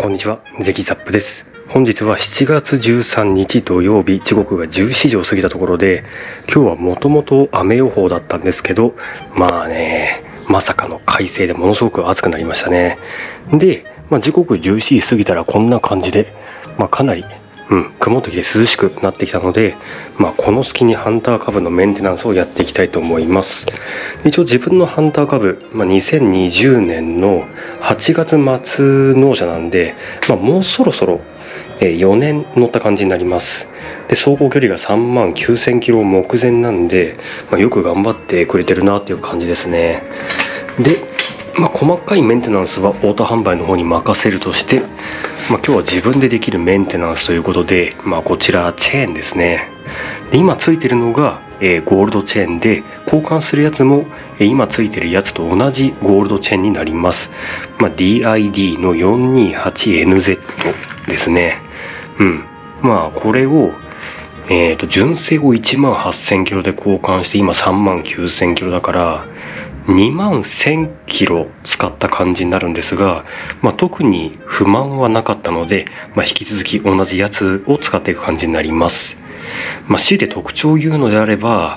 こんにちは、ゼキザップです。本日は7月13日土曜日、時刻が14時を過ぎたところで、今日はもともと雨予報だったんですけど、まさかの快晴でものすごく暑くなりましたね。で、時刻17時過ぎたらこんな感じで、かなり曇ってきて涼しくなってきたので、この隙にハンター株のメンテナンスをやっていきたいと思います。一応自分のハンター株、2020年の8月末納車なんで、もうそろそろ4年乗った感じになります。で、走行距離が3万9000キロ目前なんで、よく頑張ってくれてるなっていう感じですね。で、細かいメンテナンスはオート販売の方に任せるとして、今日は自分でできるメンテナンスということで、こちらチェーンですね。で、今ついてるのが、ゴールドチェーンで、交換するやつも、今ついてるやつと同じゴールドチェーンになります。DID の 428NZ ですね。これを純正を1万8000キロで交換して今3万9000キロだから2万1000キロ使った感じになるんですが、特に不満はなかったので、引き続き同じやつを使っていく感じになります。強いて特徴を言うのであれば、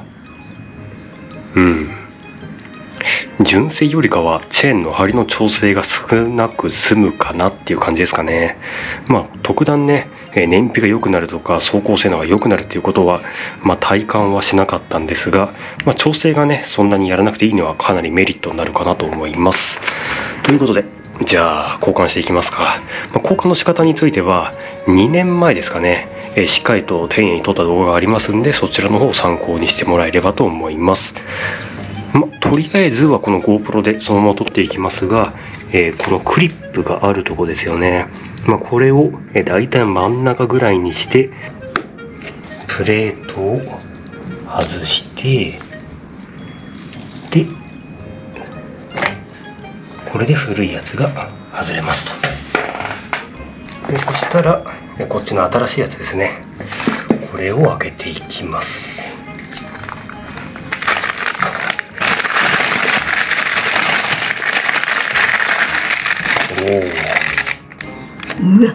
純正よりかはチェーンの張りの調整が少なく済むかなっていう感じですかね。特段ね、燃費が良くなるとか走行性能が良くなるっていうことは、体感はしなかったんですが、調整がねそんなにやらなくていいのはかなりメリットになるかなと思います。ということで、じゃあ交換していきますか。交換の仕方については2年前ですかね、しっかりと丁寧に撮った動画がありますんで、そちらの方を参考にしてもらえればと思います。とりあえずはこの GoPro でそのまま撮っていきますが、このクリップがあるとこですよね。これをだいたい真ん中ぐらいにしてプレートを外して、でこれで古いやつが外れますと。でそしたらこっちの新しいやつですね、これを開けていきます。 うわ、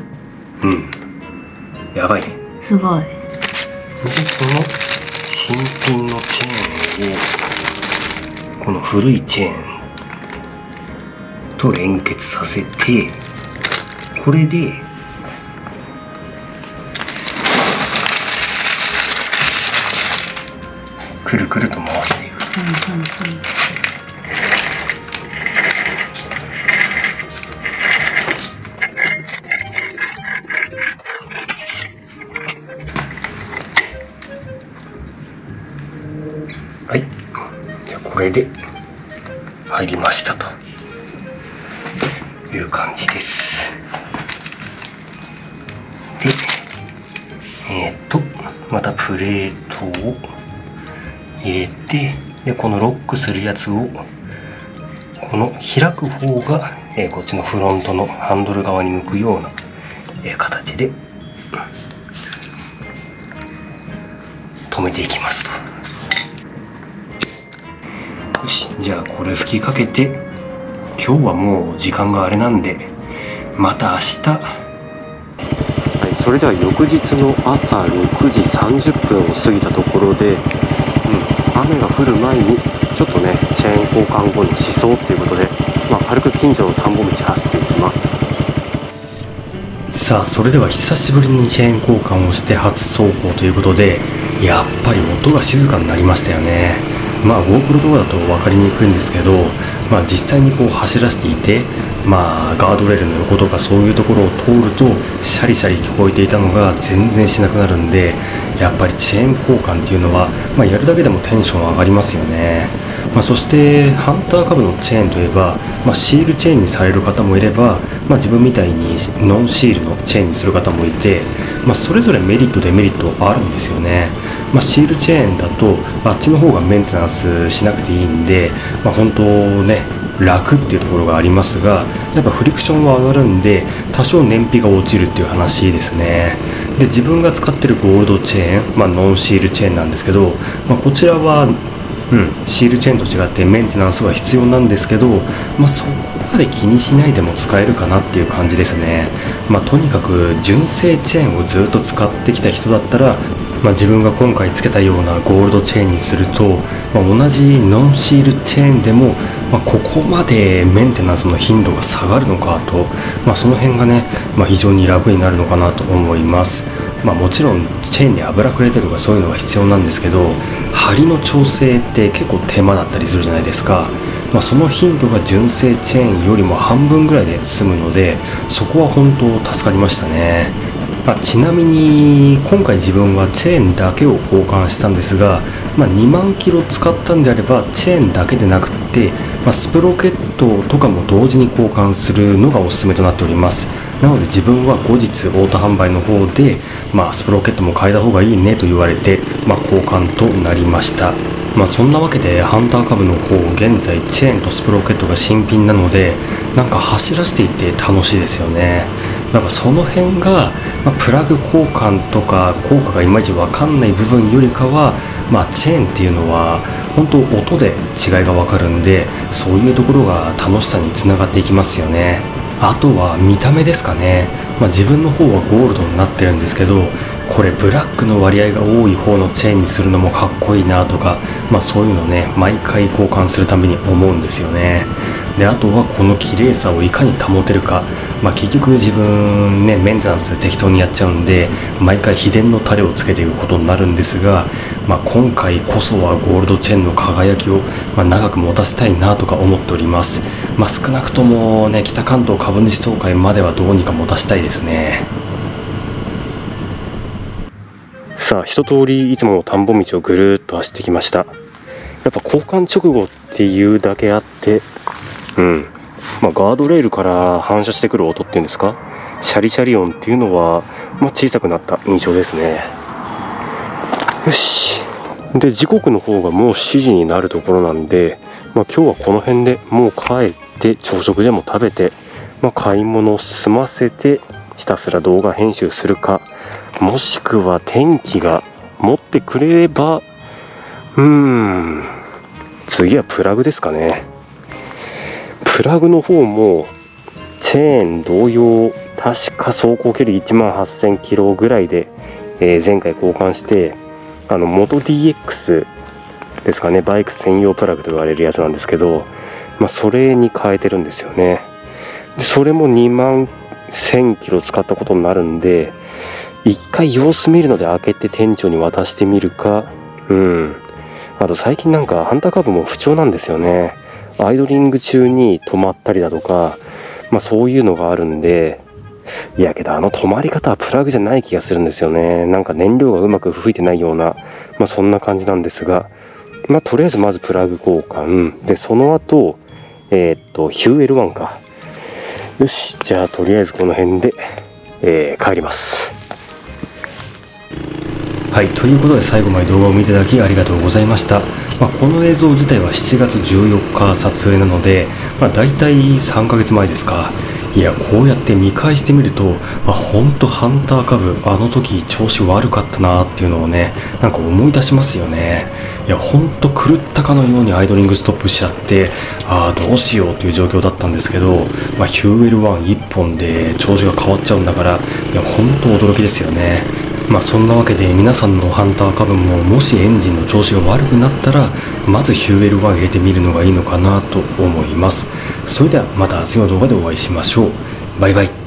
やばいね。 すごい。 で、その新品のチェーンをこの古いチェーンと連結させて、これでくるくると回していく。はい、じゃあこれで入りましたという感じです。で、またプレートを入れて、でこのロックするやつをこの開く方が、こっちのフロントのハンドル側に向くような、形で止めていきますと。よし、じゃあこれ吹きかけて、今日はもう時間があれなんでまた明日。それでは翌日の朝6時30分を過ぎたところで、雨が降る前にちょっとねチェーン交換後にしそうっていうことで、軽く近所の田んぼ道走っていきます。さあ、それでは久しぶりにチェーン交換をして初走行ということで、やっぱり音が静かになりましたよね。GoPro 動画だと分かりにくいんですけど、実際にこう走らせていて、ガードレールの横とかそういうところを通るとシャリシャリ聞こえていたのが全然しなくなるんで、やっぱりチェーン交換っていうのは、やるだけでもテンション上がりますよね。そしてハンター株のチェーンといえば、シールチェーンにされる方もいれば、自分みたいにノンシールのチェーンにする方もいて、それぞれメリットデメリットあるんですよね。シールチェーンだとあっちの方がメンテナンスしなくていいんで、本当ね楽っていうところがありますが、やっぱフリクションは上がるんで多少燃費が落ちるっていう話ですね。で、自分が使ってるゴールドチェーン、ノンシールチェーンなんですけど、こちらはシールチェーンと違ってメンテナンスが必要なんですけど、そこまで気にしないでも使えるかなっていう感じですね。とにかく純正チェーンをずっと使ってきた人だったら、自分が今回つけたようなゴールドチェーンにすると、同じノンシールチェーンでも、ここまでメンテナンスの頻度が下がるのかと、その辺がね、非常に楽になるのかなと思います。もちろんチェーンに油くれてとかそういうのは必要なんですけど、針の調整って結構手間だったりするじゃないですか。その頻度が純正チェーンよりも半分ぐらいで済むので、そこは本当助かりましたね。ちなみに今回自分はチェーンだけを交換したんですが、2万キロ使ったんであればチェーンだけでなくって、スプロケットとかも同時に交換するのがおすすめとなっております。なので自分は後日オート販売の方で、スプロケットも変えた方がいいねと言われて、交換となりました。そんなわけでハンター株の方、現在チェーンとスプロケットが新品なので、走らせていて楽しいですよね。その辺が、プラグ交換とか効果がいまいち分かんない部分よりかは、チェーンっていうのは本当音で違いが分かるんで、そういうところが楽しさにつながっていきますよね。あとは見た目ですかね。自分の方はゴールドになってるんですけど、これブラックの割合が多い方のチェーンにするのもかっこいいなとか、そういうのね、毎回交換するたびに思うんですよね。で、あとはこの綺麗さをいかに保てるか。結局自分ね、メンテナンスで適当にやっちゃうんで、毎回秘伝のタレをつけていくことになるんですが、今回こそはゴールドチェーンの輝きを、長く持たせたいなとか思っております。少なくともね、北関東株主総会まではどうにか持たせたいですね。さあ、一通りいつもの田んぼ道をぐるーっと走ってきました。やっぱ交換直後っていうだけあって、ガードレールから反射してくる音っていうんですか、シャリシャリ音っていうのは、小さくなった印象ですね。よし。で、時刻の方がもう7時になるところなんで、今日はこの辺でもう帰って朝食でも食べて、買い物を済ませてひたすら動画編集するか、もしくは天気が持ってくれれば、次はプラグですかね。プラグの方もチェーン同様、確か走行距離18000キロぐらいで、前回交換して、元 DX ですかね、バイク専用プラグと言われるやつなんですけど、それに変えてるんですよね。でそれも2万1000キロ使ったことになるんで、一回様子見るので開けて店長に渡してみるか、あと最近ハンター株も不調なんですよね。アイドリング中に止まったりだとか、そういうのがあるんで、いやけど止まり方はプラグじゃない気がするんですよね。燃料がうまく吹いてないような、そんな感じなんですが、とりあえずまずプラグ交換で、その後ヒューエル1か。よし、じゃあとりあえずこの辺で、帰ります。はい、ということで最後まで動画を見ていただきありがとうございました。この映像自体は7月14日撮影なので、だいたい3ヶ月前ですか。いや、こうやって見返してみると、ほんとハンター株、あの時調子悪かったなっていうのをね、思い出しますよね。いや、ほんと狂ったかのようにアイドリングストップしちゃって、どうしようという状況だったんですけど、ヒューエル1 1本で調子が変わっちゃうんだから、いや、ほんと驚きですよね。そんなわけで皆さんのハンター株ももしエンジンの調子が悪くなったら、まずヒューエル1入れてみるのがいいのかなと思います。それではまた次の動画でお会いしましょう。バイバイ。